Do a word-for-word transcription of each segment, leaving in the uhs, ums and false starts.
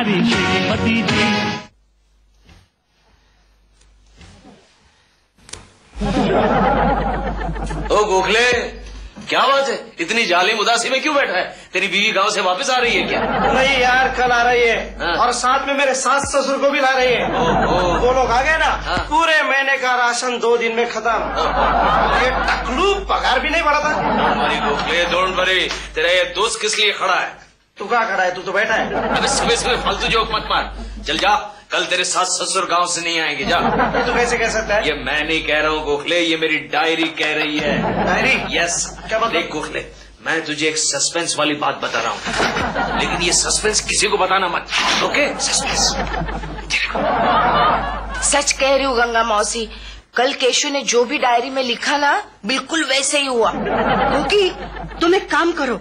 हमारी श्रीमती जी। ओ गोखले, क्या बात है, इतनी जालिम उदासी में क्यों बैठा है? तेरी बीवी गांव से वापस आ रही है क्या? नहीं यार, कल आ रही है। हाँ। और साथ में मेरे सास ससुर को भी ला रही है। ओ, ओ। वो लोग आ गए ना। हाँ। पूरे महीने का राशन दो दिन में खत्म। ये टकलू पगार भी नहीं बढ़ा था। हमारी गोखले, डोंट वरी, तेरा ये दोस्त किस लिए खड़ा है? तू क्या खड़ा है? तू तो बैठा है। अबे सुबह सुबह फालतू जोक मत मार, चल जा। कल तेरे सास ससुर गांव से नहीं आएंगे, जा। ये तो कैसे कह सकता है? ये मैं नहीं कह रहा हूँ गोखले, ये मेरी डायरी कह रही है। डायरी? यस। क्या मतलब? देख गोखले, मैं तुझे एक सस्पेंस वाली बात बता रहा हूँ, लेकिन ये सस्पेंस किसी को बताना मत, ओके? सस्पेंस। सच कह रही हूँ गंगा मौसी, कल केशु ने जो भी डायरी में लिखा ना, बिल्कुल वैसे ही हुआ। क्योंकि तुम एक काम करो,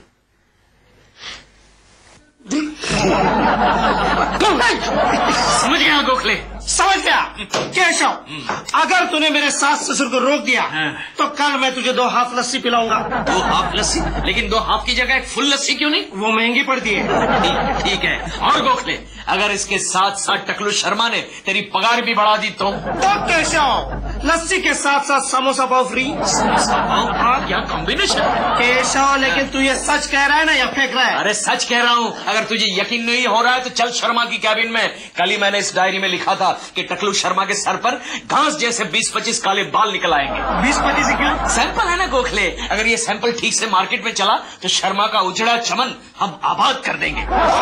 समझ गया गोखले, समझ गया। केशव, अगर तूने मेरे सास ससुर को रोक दिया तो कल मैं तुझे दो हाफ लस्सी पिलाऊंगा। दो हाफ लस्सी? लेकिन दो हाफ की जगह एक फुल लस्सी क्यों नहीं? वो महंगी पड़ती है। ठीक, ठीक है। और गोखले, अगर इसके साथ साथ टकलू शर्मा ने तेरी पगार भी बढ़ा दी तो? तो केशव, लस्सी के साथ साथ समोसा पाव फ्री। हाँ, क्या कॉम्बिनेशन। केशव, लेकिन तू ये सच कह रहा है ना या फेंक रहा है? अरे सच कह रहा हूँ, अगर तुझे यकीन नहीं हो रहा है तो चल शर्मा की कैबिन में। कल ही मैंने इस डायरी में लिखा था कि टकलू शर्मा के सर पर घास जैसे बीस पच्चीस काले बाल निकल आएंगे। बीस पच्चीस क्यों? सैंपल है ना गोखले, अगर ये सैंपल ठीक से मार्केट में चला तो शर्मा का उजड़ा चमन हम आबाद कर देंगे।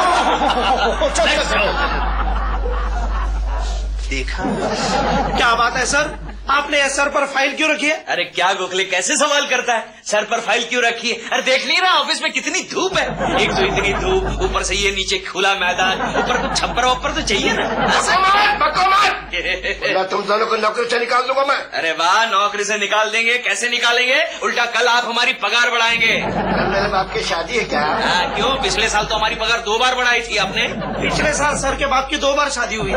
देखा, क्या बात है सर, आपने ये सर पर फाइल क्यों रखी है? अरे क्या गोखले, कैसे सवाल करता है, सर पर फाइल क्यों रखी है? अरे देख नहीं रहा ऑफिस में कितनी धूप है, एक तो इतनी धूप, ऊपर से ये नीचे खुला मैदान, ऊपर कुछ छप्पर वप्पर तो चाहिए ना। तुम दोनों को नौकरी से निकाल दूंगा मैं। अरे वाह, नौकरी से निकाल देंगे? कैसे निकालेंगे? उल्टा कल आप हमारी पगार बढ़ाएंगे। मेरे बाप की शादी है क्या? आ, क्यों? पिछले साल तो हमारी पगार दो बार बढ़ाई थी आपने। पिछले साल सर के बाप की दो बार शादी हुई।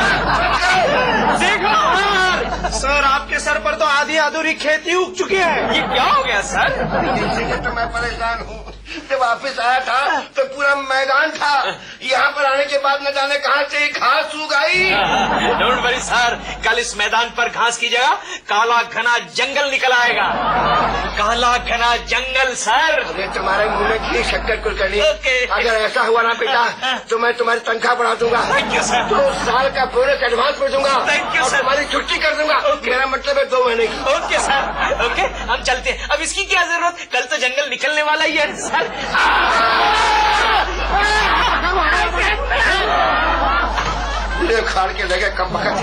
देखो सर, आपके सर पर तो आधी अधूरी खेती उग चुकी है। ये क्या हो गया सर? इसीलिए तो मैं परेशान हूँ। जब वापिस आया था तो पूरा मैदान था, यहाँ पर आने के बाद न जाने कहाँ से घास उग आई। डोंट वरी सर, कल इस मैदान पर घास की जगह काला घना जंगल निकल आएगा। काला घना जंगल सर। अरे तुम्हारे मुंह में घी शक्कर कुलकर्णी। ओके। अगर ऐसा हुआ ना बेटा तो मैं तुम्हारी तनख्वाह बढ़ा दूंगा। Thank you sir. दो साल का बोनस एडवांस कर दूंगा। Thank you sir. तुम्हारी छुट्टी कर दूंगा। मेरा मतलब है दो महीने की। ओके सर, ओके, हम चलते हैं। अब इसकी क्या जरूरत, कल तो जंगल निकलने वाला ही है सर। ये खाड़ के लगे कम बखत।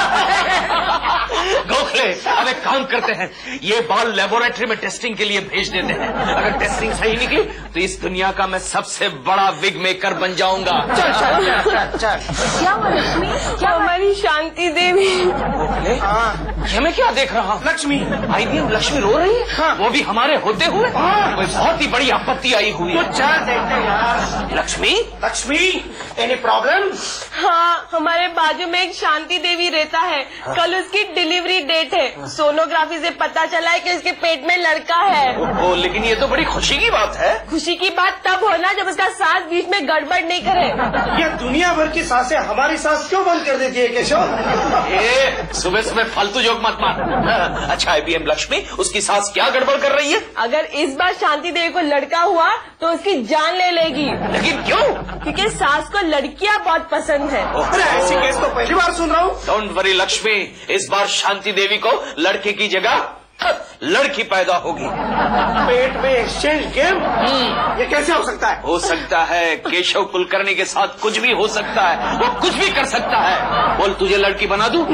गोखले, अब एक काम करते हैं, ये बाल लेबोरेटरी में टेस्टिंग के लिए भेज देते हैं। अगर टेस्टिंग सही निकली तो इस दुनिया का मैं सबसे बड़ा विग मेकर बन जाऊंगा। चल चल चल चल। क्या हुआ लक्ष्मी? क्या हमारी शांति देवी। गोखले, ये मैं क्या देख रहा हूँ? लक्ष्मी आई भी लक्ष्मी रो रही है। हाँ। वो भी हमारे होते हुए। हाँ। कोई बहुत ही बड़ी आपत्ति आई हुई तो है। चल देखते हैं यार। Lakshmi, Lakshmi, any problem? हाँ, हमारे बाजू में एक शांति देवी रहता है। कल उसकी डिलीवरी डेट है। सोनोग्राफी से पता चला है कि उसके पेट में लड़का है। ओ, लेकिन ये तो बड़ी खुशी की बात है। खुशी की बात तब होना जब उसका सास बीच में गड़बड़ नहीं करे। ये दुनिया भर की सासें हमारी सास क्यों बंद कर देती है केशव? ए, सुबह सुबह फालतू जोक मत मार। अच्छा आईबीएम लक्ष्मी, उसकी सास क्या गड़बड़ कर रही है? अगर इस बार शांति देवी को लड़का हुआ तो उसकी जान ले लेगी। लेकिन क्यों? क्योंकि सास को लड़कियां बहुत पसंद है। अरे ऐसी केस तो पहली बार सुन रहा हूँ। डोंट वरी लक्ष्मी, इस बार शांति देवी को लड़के की जगह लड़की पैदा होगी। पेट में एक्सचेंज गेम? ये कैसे हो सकता है? हो सकता है, केशव कुलकर्णी के साथ कुछ भी हो सकता है, वो कुछ भी कर सकता है। बोल, तुझे लड़की बना दूं?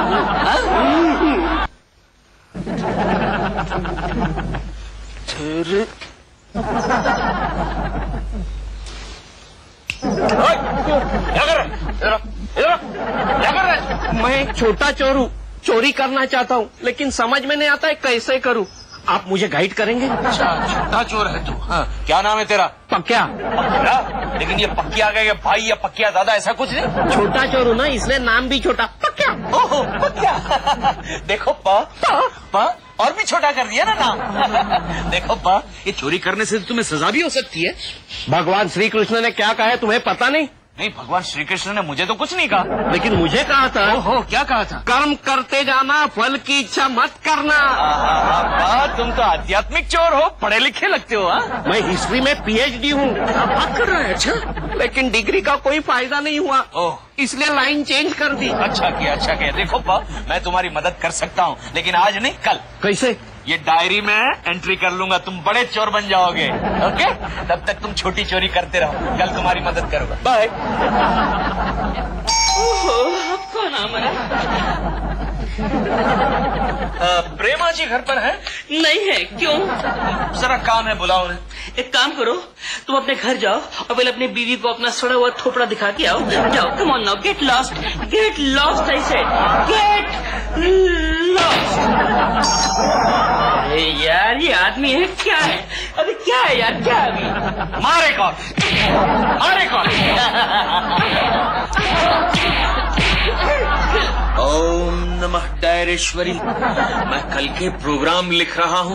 क्या कर रहा है? मैं एक छोटा चोर हूँ, चोरी करना चाहता हूँ, लेकिन समझ में नहीं आता है कैसे करूँ। आप मुझे गाइड करेंगे? अच्छा, छोटा चोर है तू। हाँ, क्या नाम है तेरा? पक्या। पक्या? लेकिन ये पक्या का भाई या पक्या दादा ऐसा कुछ नहीं? छोटा चोर हूँ ना, इसलिए नाम भी छोटा। पक्या। ओहो, पक्या। देखो पा, पा, पा, और भी छोटा कर दिया ना नाम। देखो पा, ये चोरी करने से तुम्हें सजा भी हो सकती है। भगवान श्री कृष्ण ने क्या कहा है तुम्हें पता नहीं? नहीं, भगवान श्री कृष्ण ने मुझे तो कुछ नहीं कहा। लेकिन मुझे कहा था। ओहो, क्या कहा था? कर्म करते जाना, फल की इच्छा मत करना। आ, तुम तो आध्यात्मिक चोर हो, पढ़े लिखे लगते हो। आ? मैं हिस्ट्री में पीएचडी हूँ। बात कर रहा है? अच्छा, लेकिन डिग्री का कोई फायदा नहीं हुआ, ओह, इसलिए लाइन चेंज कर दी। अच्छा किया, अच्छा किया। देखो पा, मैं तुम्हारी मदद कर सकता हूँ, लेकिन आज नहीं, कल। कैसे? ये डायरी में एंट्री कर लूंगा, तुम बड़े चोर बन जाओगे। ओके, तब तक तुम छोटी चोरी करते रहो, कल तुम्हारी मदद करूंगा। बाय। आपका नाम है? प्रेमा जी घर पर है? नहीं है। क्यों? जरा काम है, बुलाओ उन्हें। एक काम करो, तुम अपने घर जाओ और पहले अपनी बीवी को अपना सड़ा हुआ थोपड़ा दिखा के आओ। जाओ, come on now, get lost, get lost, I said, get lost. अरे यार, ये आदमी है क्या है? अभी क्या है यार, क्या है अभी? मारे कौन? मारे कौन? ओम नमः डायरेश्वरी। मैं कल के प्रोग्राम लिख रहा हूँ।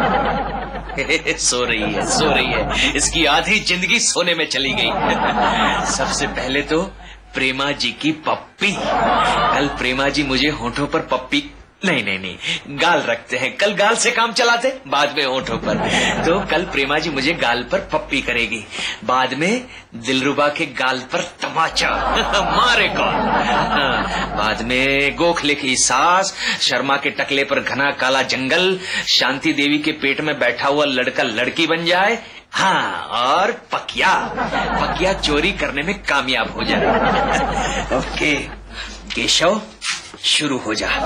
सो रही है, सो रही है, इसकी आधी जिंदगी सोने में चली गई। सबसे पहले तो प्रेमा जी की पप्पी। कल प्रेमा जी मुझे होठों पर पप्पी, नहीं नहीं नहीं, गाल रखते हैं, कल गाल से काम चलाते, बाद में होठों पर। तो कल प्रेमा जी मुझे गाल पर पप्पी करेगी, बाद में दिलरुबा के गाल पर तमाचा। मारे कौन? बाद में गोखले की सास, शर्मा के टकले पर घना काला जंगल, शांति देवी के पेट में बैठा हुआ लड़का लड़की बन जाए। हाँ, और पकिया, पकिया चोरी करने में कामयाब हो जाए। ओके केशव, शुरू हो जा।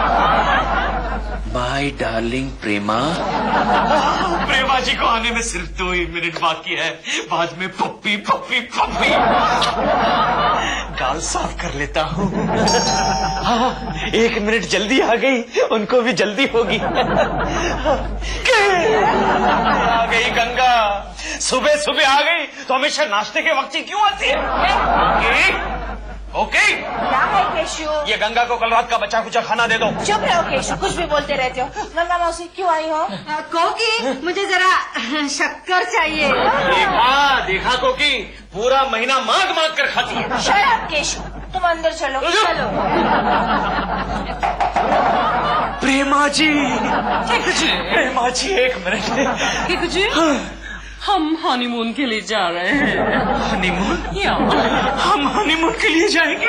बाय डार्लिंग प्रेमा। प्रेमा जी को आने में सिर्फ दो ही मिनट बाकी है, बाद में पप्पी पप्पी पप्पी। गाल साफ कर लेता हूँ। हाँ, एक मिनट जल्दी आ गई, उनको भी जल्दी होगी। आ गई गंगा, सुबह सुबह आ गई, तो हमेशा नाश्ते के वक्त ही क्यों आती है? ओके, क्या है केशु? ये गंगा को कल रात का बचा कुचा खाना दे दो। चुप रहो केशु, कुछ भी बोलते रहते हो। गंगा मौसी क्यों आई हो? कोकी, मुझे जरा शक्कर चाहिए। देखा देखा कोकी, पूरा महीना मांग मांग कर खाती है। शट अप केशु, तुम अंदर चलो। चलो। प्रेमा जी, प्रेमा जी एक मिनट। जी, हम हनीमून के लिए जा रहे हैं। हनीमून? या हम हनीमून के लिए जाएंगे?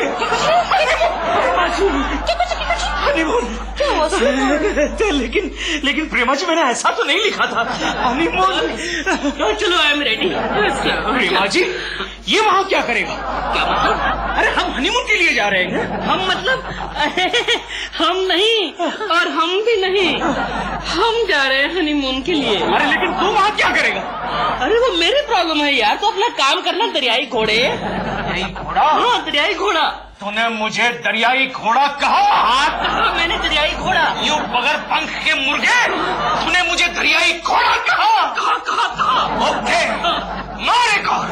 हनीमून? लेकिन लेकिन प्रेमा जी, मैंने ऐसा तो नहीं लिखा था हनीमून। चलो, आई एम रेडी। प्रेमा जी, ये वहाँ क्या करेगा? क्या मतलब? अरे हम हनीमून के लिए जा रहे हैं। हम मतलब हम नहीं, और हम भी नहीं, हम जा रहे हैं हनीमून के लिए। अरे लेकिन तू वहाँ क्या करेगा? अरे वो मेरी प्रॉब्लम है यार, तो अपना काम करना। दरियाई घोड़े। दरियाई घोड़ा? हाँ, दरियाई घोड़ा। तूने मुझे दरियाई घोड़ा कहा? हाँ, कहा मैंने दरियाई घोड़ा। यू बगैर पंख के मुर्गे, तूने मुझे दरियाई घोड़ा कहा? कहा कहा कहा। ओके, मारे कौन?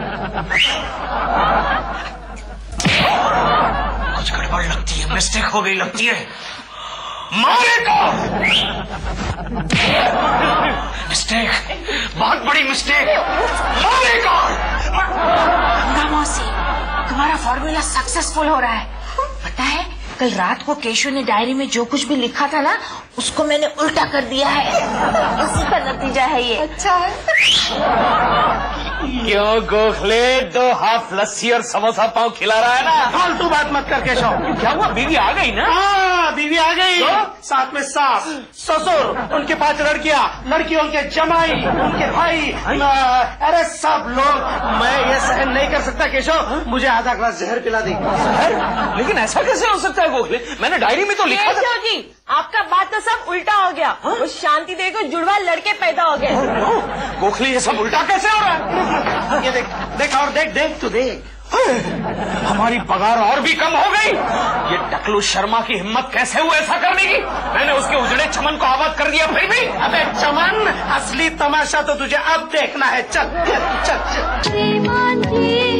कुछ गड़बड़ लगती है, मिस्टेक हो गई लगती है। मारे कौन? मिस्टेक, बहुत बड़ी मिस्टेक। मारे कौन? गंगा मौसी, तुम्हारा फॉर्मूला सक्सेसफुल हो रहा है। पता है, कल रात को केशव ने डायरी में जो कुछ भी लिखा था ना, उसको मैंने उल्टा कर दिया है। उसी का नतीजा है ये। अच्छा है। क्यों गोखले, दो हाफ लस्सी और समोसा पाव खिला रहा है ना? फालतू बात मत कर केशव। क्या हुआ, बीवी आ गई ना? हाँ, बीवी आ गई, साथ में सास, ससुर, उनके पांच लड़कियां, लड़कियों के जमाई, उनके भाई, अरे सब लोग। मैं ये सहन नहीं कर सकता केशव, मुझे आधा ग्लास जहर पिला दी। लेकिन ऐसा कैसे हो सकता है गोखले? मैंने डायरी में तो लिखा था। केशव जी, आपका बात तो सब उल्टा हो गया। वो शांति देवी को जुड़वा लड़के पैदा हो गए। गोखले, ये सब उल्टा कैसे हो रहा है? ये देख, देख और देख, देख तू देख। हमारी पगार और भी कम हो गई। ये टकलू शर्मा की हिम्मत कैसे हुई ऐसा करने की? मैंने उसके उजड़े चमन को आबाद कर दिया, फिर भी। अबे चमन, असली तमाशा तो तुझे अब देखना है। चल चल चल, चल।